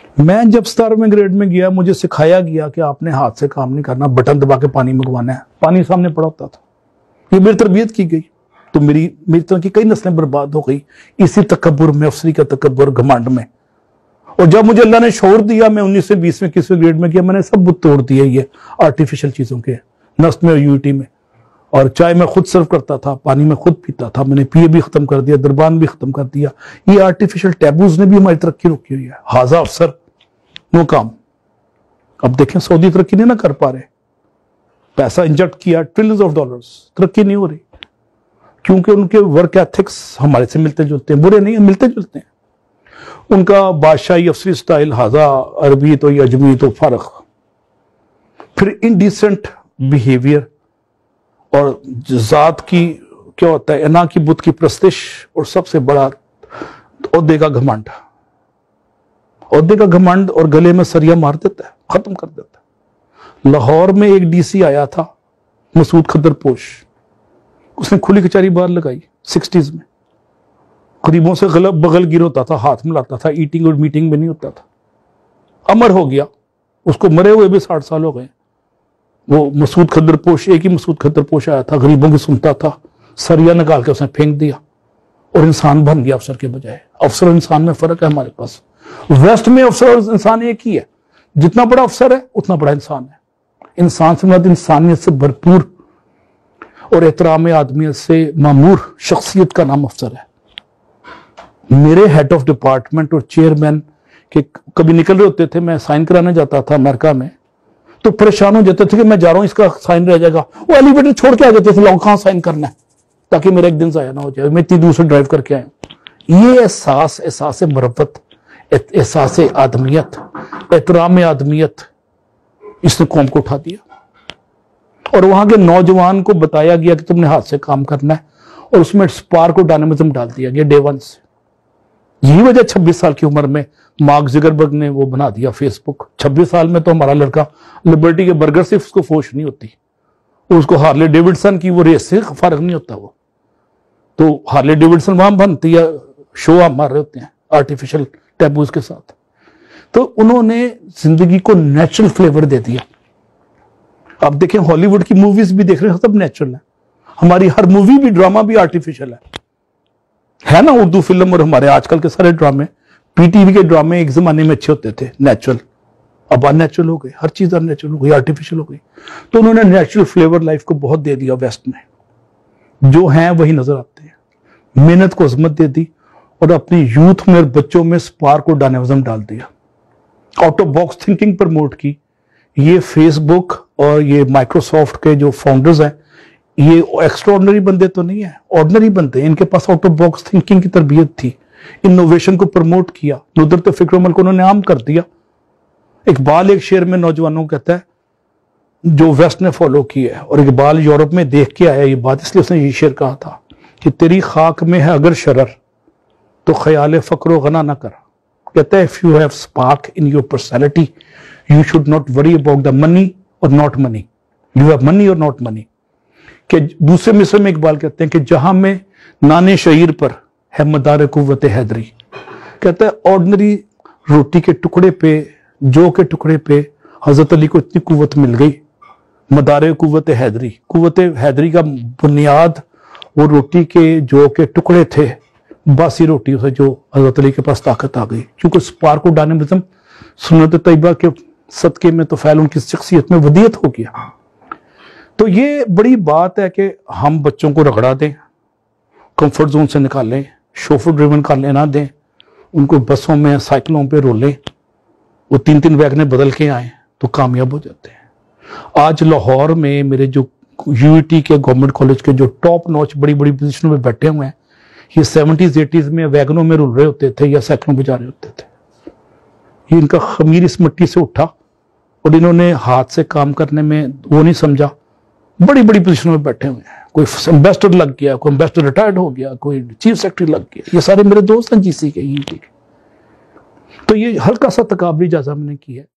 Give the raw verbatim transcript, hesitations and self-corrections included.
मैं जब सतारहवें ग्रेड में गया, मुझे सिखाया गया कि आपने हाथ से काम नहीं करना, बटन दबा के पानी मंगवाना है। पानी सामने पड़ा होता था। ये मेरी तरबियत की गई, तो मेरी मेरी तरह की कई नस्लें बर्बाद हो गई इसी तकब्बुर में, अफसरी का तकब्बुर, घमंड में। और जब मुझे अल्लाह ने शौर दिया, मैं उन्नीस से बीस में इक्कीसवें ग्रेड में गया, मैंने सब बुत तोड़ दिए ये आर्टिफिशियल चीजों के, नस्ल में और यूनिटी में। और चाय मैं खुद सर्व करता था, पानी में खुद पीता था, मैंने पिए भी खत्म कर दिया, दरबान भी खत्म कर दिया। ये आर्टिफिशियल टैबूज ने भी हमारी तरक्की रोकी हुई है। हाजा अफसर नो काम। अब देखें सऊदी तरक्की नहीं ना कर पा रहे, पैसा इंजेक्ट किया ट्रिलियंस ऑफ डॉलर्स, तरक्की नहीं हो रही, क्योंकि उनके वर्क एथिक्स हमारे से मिलते जुलते हैं, बुरे नहीं है, मिलते जुलते हैं। उनका बादशाही अफसरी स्टाइल, हाजा अरबी तो ये अजमी तो फर्क। फिर इनडिसेंट बिहेवियर और जात की क्या होता है, अना की बुत की प्रस्तिश, और सबसे बड़ा ओहदे का घमंड। ओहदे का घमंड और गले में सरिया मार देता है, खत्म कर देता है। लाहौर में एक डीसी आया था, मसूद खद्दरपोश, उसने खुली कचहरी बाहर लगाई सिक्सटीज में। गरीबों से गलत बगल गिर होता था, हाथ मिलाता था, ईटिंग और मीटिंग में नहीं होता था। अमर हो गया, उसको मरे हुए भी साठ साल हो गए। वो मसूद खद्दरपोश, एक ही मसूद खद्दरपोश आया था, गरीबों की सुनता था, सरिया निकाल के उसने फेंक दिया और इंसान बन गया अफसर के बजाय। अफसर और इंसान में फर्क है हमारे पास। वेस्ट में अफसर और इंसान एक ही है, जितना बड़ा अफसर है उतना बड़ा इंसान है। इंसान से मतलब इंसानियत से भरपूर और एहतराम आदमियत से मामूर शख्सियत का नाम अफसर है। मेरे हेड ऑफ डिपार्टमेंट और चेयरमैन के कभी निकल रहे होते थे, मैं साइन कराने जाता था अमेरिका में, तो परेशान हो जाते थे कि मैं जा रहा हूं, इसका साइन रह जाएगा। वो एलिवेटर छोड़ के आ जाते थे, लोग कहां साइन करना है, ताकि मेरा एक दिन जाया ना हो जाए, मैं इतनी दूर से ड्राइव करके आया। ये एहसास, एहसास मरब्बत, एहसास आदमियत, एहतराम आदमियत, इसने कौम को उठा दिया। और वहां के नौजवान को बताया गया कि तुमने हाथ से काम करना है, और उसमें स्पार्क और डायनामिज्म डाल दिया गया डे वन से। यही वजह छब्बीस साल की उम्र में मार्क जुकरबर्ग ने वो बना दिया फेसबुक। छब्बीस साल में तो हमारा लड़का लिबर्टी के बर्गर से उसको फोश नहीं होती, उसको हार्ले डेविडसन की वो रेस से फर्क नहीं होता। वो तो हार्ले डेविडसन वहां बनती है, शो हम मार रहे होते हैं आर्टिफिशियल टैबूज के साथ। तो उन्होंने जिंदगी को नेचुरल फ्लेवर दे दिया। आप देखें हॉलीवुड की मूवीज भी देख रहे हैं, सब नेचुरल है। हमारी हर मूवी भी, ड्रामा भी आर्टिफिशियल है है ना। उर्दू फिल्म और हमारे आजकल के सारे ड्रामे, पीटीवी के ड्रामे एक जमाने में अच्छे होते थे, नेचुरल, अब अननेचुरल हो गए, हर चीज अननेचुरल हो गई, आर्टिफिशियल हो गई। तो उन्होंने नेचुरल फ्लेवर लाइफ को बहुत दे दिया वेस्ट में, जो हैं वही नजर आते हैं। मेहनत को अजमत दे दी और अपनी यूथ में और बच्चों में स्पार्क और डायनामिज्म डाल दिया। Out of box thinking promote की। ये फेसबुक और ये माइक्रोसॉफ्ट के जो फाउंडर्स हैं, ये एक्स्ट्राऑर्डिनरी बंदे तो नहीं है, ऑर्डिनरी बंदे। इनके पास आउट ऑफ बॉक्स थिंकिंग की तरबियत थी, इनोवेशन को प्रमोट किया, नुदरत फिक्र अमल को उन्होंने आम कर दिया। इकबाल एक शेर में नौजवानों को कहता है जो वेस्ट ने फॉलो किया है, और इकबाल यूरोप में देख के आया ये बात, इसलिए उसने ये शेर कहा था कि तेरी खाक में है अगर शरर तो ख्याल फक्र गना ना कर। कहता है if you have spark in your personality you should not worry about the money or not money, you have money or not money. कि दूसरे मिसर में इकबाल कहते हैं कि जहां में नाने शहीर पर है मदार कुव्वत हैदरी। कहता है ऑर्डिनरी रोटी के टुकड़े पे, जो के टुकड़े पे हजरत अली को इतनी कुव्वत मिल गई, मदार कुव्वत हैदरी। कुव्वत हैदरी का बुनियाद वो रोटी के जो के टुकड़े थे, बासी रोटियों से जो हजरत अली के पास ताकत आ गई, क्योंकि स्पार्क और डायनामिज्म सुन्नत तैयबा के सदके में तो फैल उनकी शख्सियत में वदियत हो गया। तो ये बड़ी बात है कि हम बच्चों को रगड़ा दें, कंफर्ट जोन से निकालें, शोफर ड्रिवन कार लेना दें, उनको बसों में साइकिलों पे रोलें, वो तीन तीन वैगने बदल के आए तो कामयाब हो जाते हैं। आज लाहौर में मेरे जो यूईटी के गवर्नमेंट कॉलेज के जो टॉप नॉच बड़ी बड़ी पोजीशनों में बैठे हुए हैं, ये सेवेंटीज एटीज में वैगनों में रुल रहे होते थे या साइकिलों पे जा रहे होते थे। ये इनका खमीर इस मिट्टी से उठा और इन्होंने हाथ से काम करने में वो नहीं समझा, बड़ी बड़ी पोजीशनों में बैठे हुए हैं। कोई एम्बेसडर लग गया, कोई एम्बेसडर रिटायर्ड हो गया, कोई चीफ सेक्रेटरी लग गया। ये सारे मेरे दोस्त हैं जीसी के, यूटी के। तो ये हल्का सा तकाबली जाजा मैंने किया है।